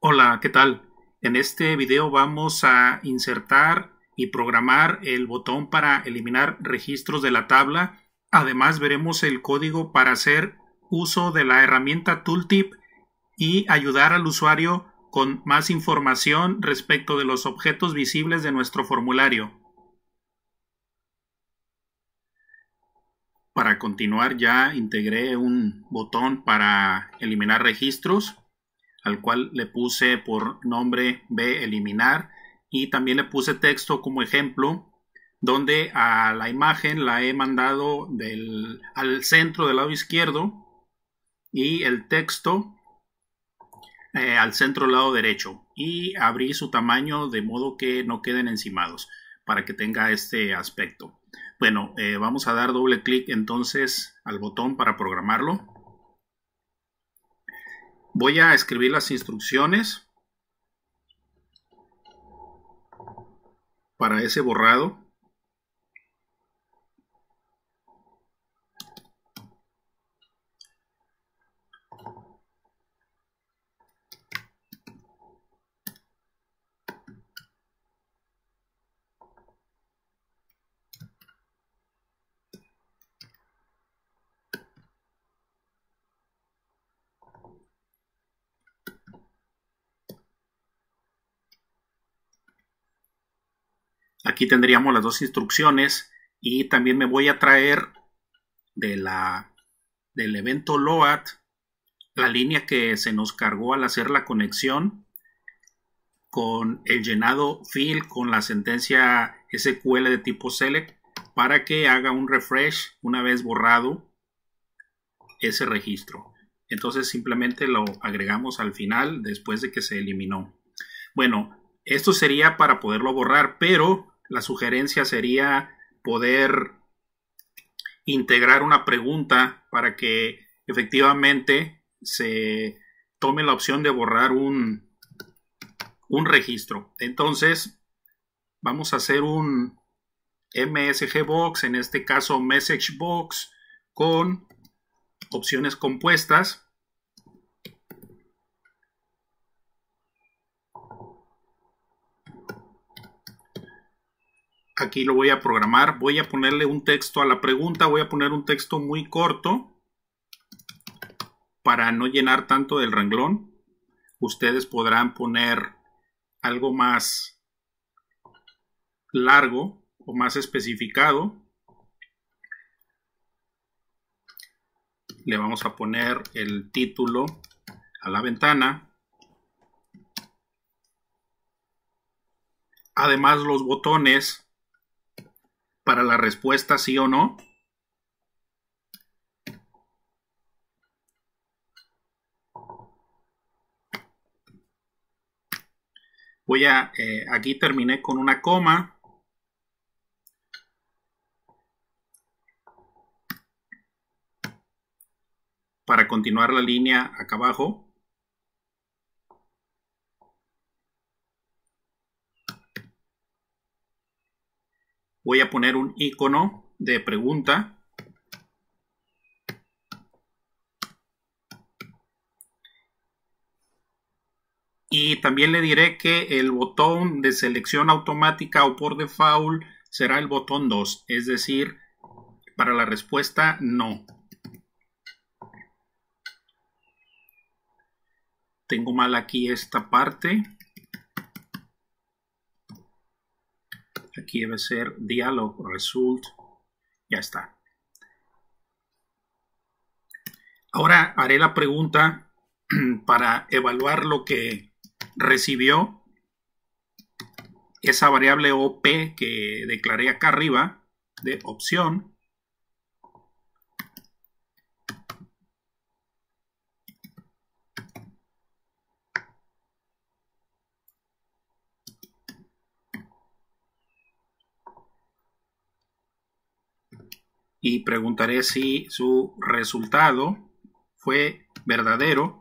Hola, ¿qué tal? En este video vamos a insertar y programar el botón para eliminar registros de la tabla. Además, veremos el código para hacer uso de la herramienta Tooltip y ayudar al usuario con más información respecto de los objetos visibles de nuestro formulario. Para continuar, ya integré un botón para eliminar registros, al cual le puse por nombre B eliminar, y también le puse texto como ejemplo, donde a la imagen la he mandado al centro del lado izquierdo y el texto al centro del lado derecho, y abrí su tamaño de modo que no queden encimados para que tenga este aspecto. Bueno, vamos a dar doble clic entonces al botón para programarlo. Voy a escribir las instrucciones para ese borrado. Aquí tendríamos las dos instrucciones, y también me voy a traer del evento load la línea que se nos cargó al hacer la conexión con el llenado fill con la sentencia SQL de tipo select, para que haga un refresh una vez borrado ese registro. Entonces simplemente lo agregamos al final después de que se eliminó. Bueno, esto sería para poderlo borrar, pero la sugerencia sería poder integrar una pregunta para que efectivamente se tome la opción de borrar un registro. Entonces vamos a hacer un MSG box, en este caso message box, con opciones compuestas. Aquí lo voy a programar. Voy a ponerle un texto a la pregunta. Voy a poner un texto muy corto para no llenar tanto del renglón. Ustedes podrán poner algo más largo o más especificado. Le vamos a poner el título a la ventana. Además, los botones para la respuesta sí o no. Aquí terminé con una coma. Para continuar la línea acá abajo, voy a poner un icono de pregunta. Y también le diré que el botón de selección automática o por default será el botón 2, es decir, para la respuesta no. Tengo mal aquí esta parte. Aquí debe ser dialog result. Ya está. Ahora haré la pregunta para evaluar lo que recibió esa variable OP que declaré acá arriba de opción. Y preguntaré si su resultado fue verdadero.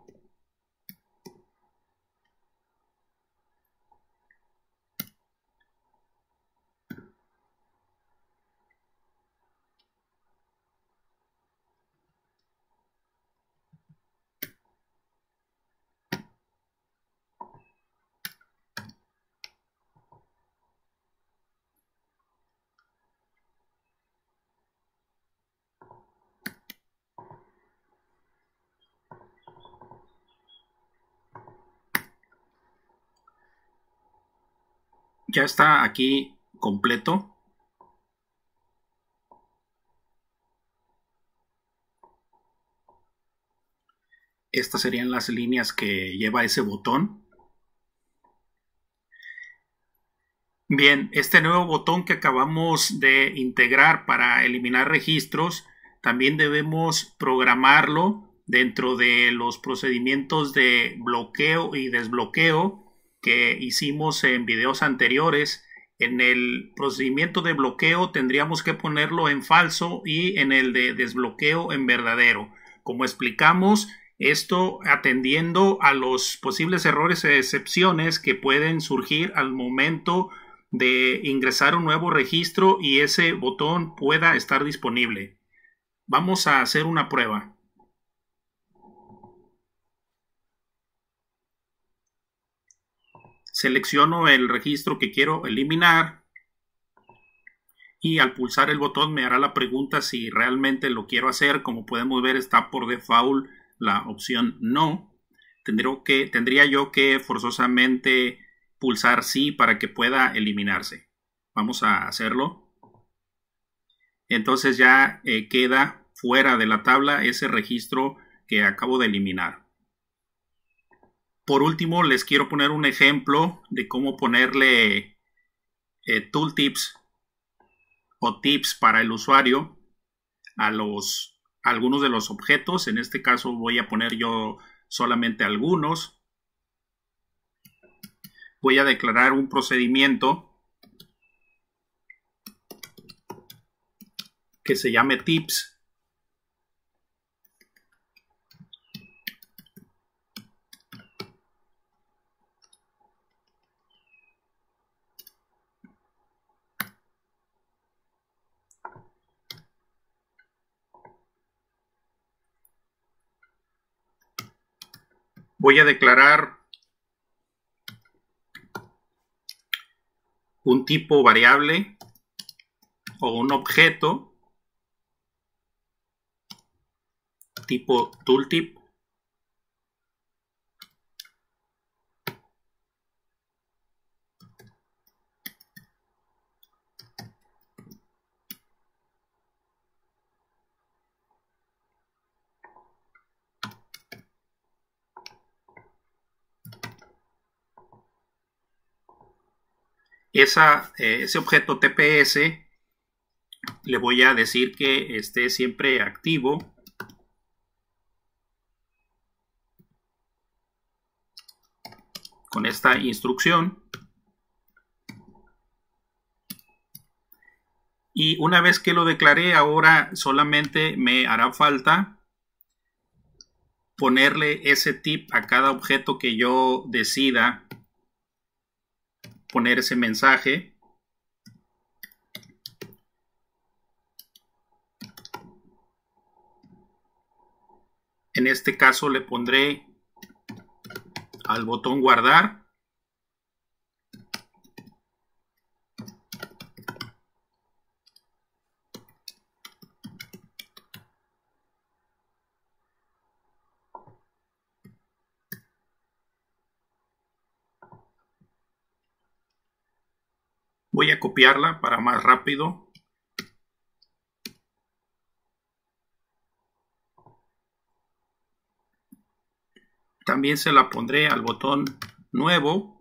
Ya está aquí completo. Estas serían las líneas que lleva ese botón. Bien, este nuevo botón que acabamos de integrar para eliminar registros, también debemos programarlo dentro de los procedimientos de bloqueo y desbloqueo que hicimos en videos anteriores. En el procedimiento de bloqueo tendríamos que ponerlo en falso y en el de desbloqueo en verdadero. Como explicamos, esto atendiendo a los posibles errores e excepciones que pueden surgir al momento de ingresar un nuevo registro y ese botón pueda estar disponible. Vamos a hacer una prueba. Selecciono el registro que quiero eliminar y al pulsar el botón me hará la pregunta si realmente lo quiero hacer. Como podemos ver, está por default la opción no. Tendría yo que forzosamente pulsar sí para que pueda eliminarse. Vamos a hacerlo. Entonces ya queda fuera de la tabla ese registro que acabo de eliminar. Por último, les quiero poner un ejemplo de cómo ponerle tooltips o tips para el usuario a algunos de los objetos. En este caso voy a poner yo solamente algunos. Voy a declarar un procedimiento que se llame tips. Voy a declarar un tipo variable o un objeto tipo tooltip. Ese objeto TPS le voy a decir que esté siempre activo. Con esta instrucción. Y una vez que lo declaré, ahora solamente me hará falta ponerle ese tip a cada objeto que yo decida poner ese mensaje. En este caso le pondré al botón guardar. Voy a copiarla para más rápido. También se la pondré al botón nuevo.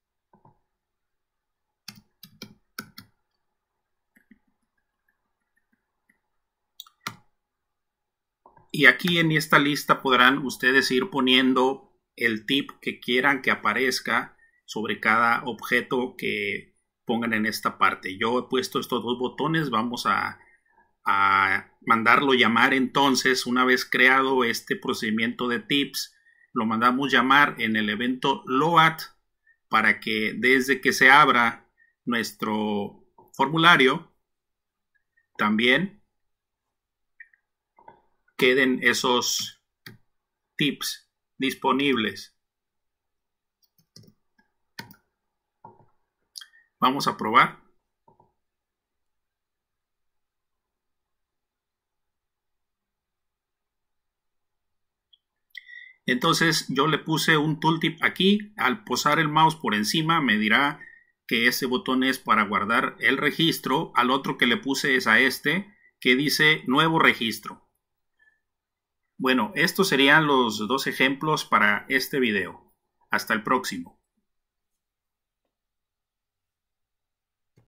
Y aquí en esta lista podrán ustedes ir poniendo el tip que quieran que aparezca sobre cada objeto que pongan en esta parte. Yo he puesto estos dos botones. Vamos a mandarlo llamar entonces. Una vez creado este procedimiento de tips, lo mandamos llamar en el evento load para que desde que se abra nuestro formulario también queden esos tips disponibles. Vamos a probar. Entonces yo le puse un tooltip aquí. Al posar el mouse por encima me dirá que ese botón es para guardar el registro, al otro que le puse es a este, que dice nuevo registro. Bueno, estos serían los dos ejemplos para este video. Hasta el próximo.